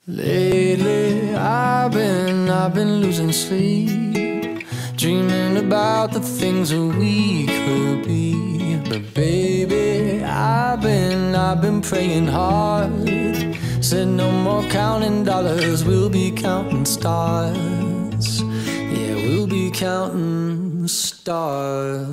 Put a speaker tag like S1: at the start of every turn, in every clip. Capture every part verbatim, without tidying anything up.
S1: Lately, I've been, I've been losing sleep, dreaming about the things that we could be. But baby, I've been, I've been praying hard. Said no more counting dollars, we'll be counting stars. Yeah, we'll be counting stars.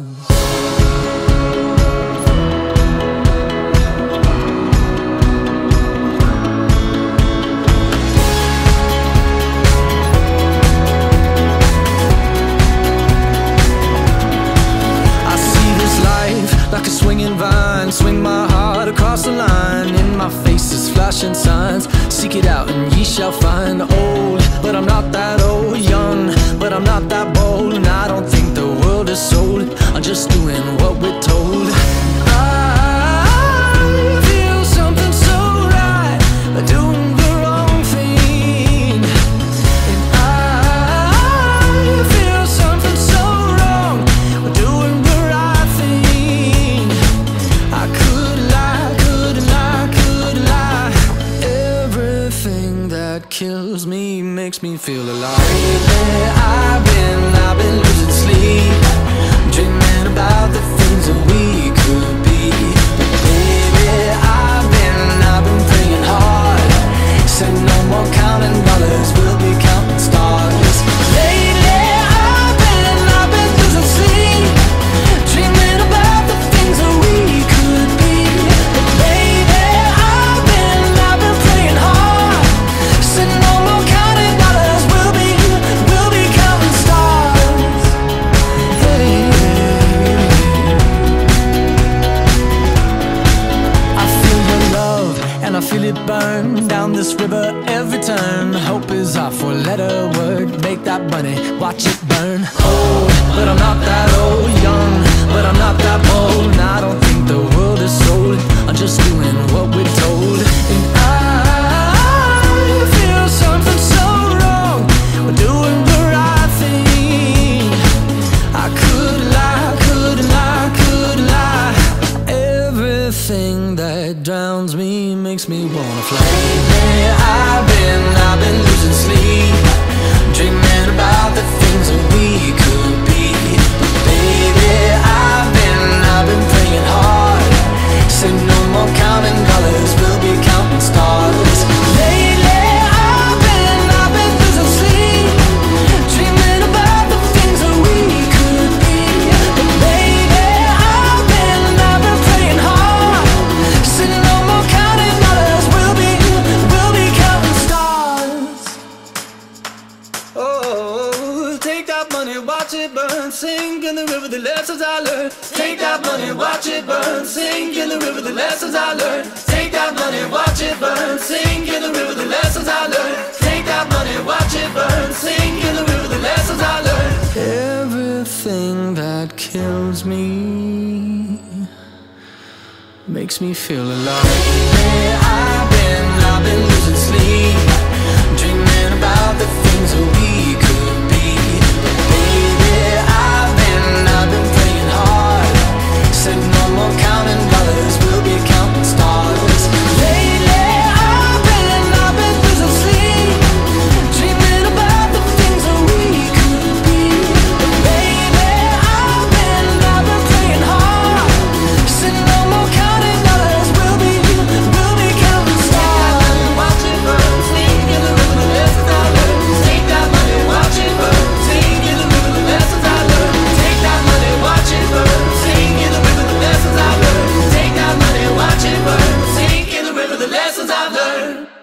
S1: Like a swinging vine, swing my heart across the line. In my face is flashing signs, seek it out and ye shall find. Old, but I'm not that old. Young, but I'm not that bold. And I don't think the world is sold, I'm just doing what we're told. I feel something so right, doing the wrong thing. And I feel something so wrong, doing the right thing. I could lie, could lie, could lie. Everything that kills me makes me feel alive. Lately, I've been, I've been losing sleep, dreaming about the things that we could be. But baby, I've been, I've been praying hard. Said no more counting dollars, we'll be counting stars. Lately, I've been, I've been losing sleep, dreaming about the things that we could be. But baby, I've been, I've been praying hard. Said no more counting dollars, we'll be, we'll be counting stars. Hey, I feel your love and I feel it burn down this river every turn. Hope is our four-letter word, make that money, watch it burn. Old, but I'm not that old. Young, but I'm not that bold. And I don't think the world is sold, I'm just doing what we're told. And I feel something so wrong, we're doing the right thing. I could lie, could lie, could lie. Everything that drowns me makes me wanna fly. Lately, I've been, I've been losing sleep, dreaming about the things that we could be. But baby, I've been, I've been praying hard. Said no more counting dollars, we'll be counting stars. Lately, I've been, I've been losing sleep, dreaming about the things that we could be. But baby, I've been, I've been praying hard. Said no more counting dollars, we'll be, we'll be counting stars. Oh, take that money, watch it burn, sink in the river, the lessons I learned. Take that money, watch it burn, sink in the river, the lessons I learned. Take that money, watch it burn, sink in the river, the lessons I learned. Take that money, watch it burn, sink in the river, the lessons I learned. Everything that kills me makes me feel alive. Hey, I've been, I've been losing sleep, dreaming about the things that we could be. But baby, I've been, I've been praying hard. Said no more counting dollars, we'll be counting stars. Lately, I've been, I've been losing sleep, dreaming about the things that we could be. But baby, I've been, I've been praying hard. Said no more counting dollars, we'll be, we'll be counting stars. Watch it burn, sink in the river, the lessons I learned. Take that money, watch it burn, sink in the river, the lessons I learned. Take that money, watch it burn, sink in the river, the lessons I learned. Take that money, watch it burn, sink in the river, the lessons I learned.